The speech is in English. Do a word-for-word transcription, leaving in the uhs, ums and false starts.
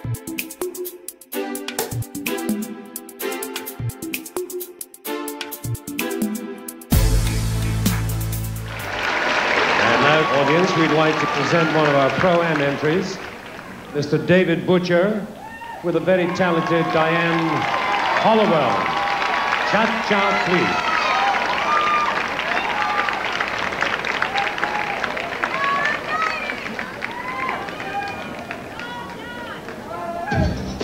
Audience, we'd like to present one of our Pro-Am entries, Mister David Butcher, with a very talented Dian Hallowell. Cha-cha, please. Thank you.